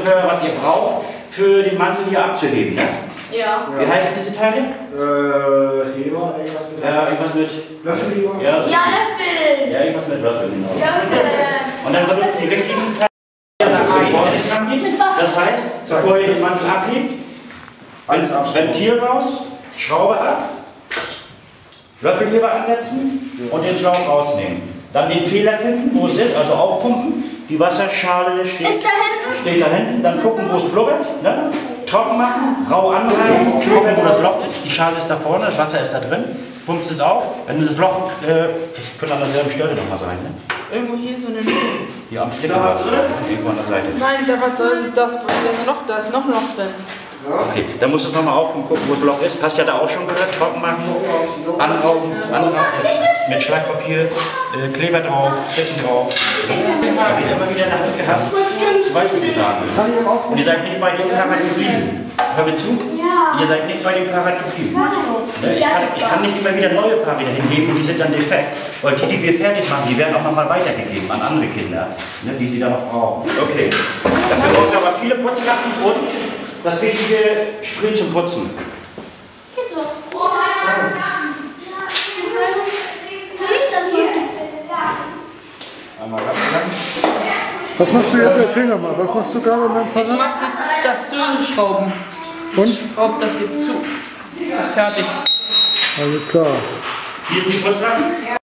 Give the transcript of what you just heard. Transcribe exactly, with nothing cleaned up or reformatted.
Zubehör, was ihr braucht, für den Mantel hier abzuheben. Ne? Ja. Wie heißen diese Teile? Äh, Heber, irgendwas mit. Ja, irgendwas mit. Löffelheber? Ja, Ja, Löffel. ja, irgendwas mit Löffel, genau. Löffel. Und dann benutzt die richtigen Teile nach vorne. Mit Wasser. Das heißt, bevor ihr den Mantel abhebt, Alles abschrauben. Ventil raus, Schraube ab, Löffelheber ansetzen und den Schlauch rausnehmen. Dann den Fehler finden, wo es ist, also aufpumpen. Die Wasserschale steht, Ist da hinten? steht da hinten. Dann gucken, wo es blubbert. Ne? Trocken machen, rau anreiben, gucken, wo das Loch ist. Die Schale ist da vorne, das Wasser ist da drin. Pumpst es auf. Wenn du das Loch, äh, das könnte an derselben Stelle nochmal sein. Ne? Irgendwo hier so eine Null. Hier am Flicker, irgendwo an der Seite. Nein, da war das, das noch, da ist noch ein Loch drin. Okay, dann musst du es nochmal auf und gucken, wo das Loch ist. Hast ja da auch schon gehört, trocken machen, anrauben, anrauben, mit Schleifpapier, äh, Kleber drauf, Schlitten drauf. Hab ich immer wieder in der Hand gehabt. Du weißt, was ich sagen will. Und ihr seid nicht bei dem Fahrrad geblieben. Hör mir zu? Ja. Ihr seid nicht bei dem Fahrrad geblieben. Ich kann, ich kann nicht immer wieder neue Fahrräder hingeben, die sind dann defekt. Weil die, die wir fertig machen, die werden auch nochmal weitergegeben an andere Kinder, ne, die sie dann noch brauchen. Okay. Dafür brauchen wir aber viele Putzlappen und das richtige Spray zum Putzen. Einmal ganz. Was machst du jetzt? Erzähl doch mal. Was machst du gerade mit dem Ich Fahrrad? mache jetzt das Zuschrauben. Und? Ich schraube das jetzt zu. Ist fertig. Alles klar. Hier sind die Putzlappen.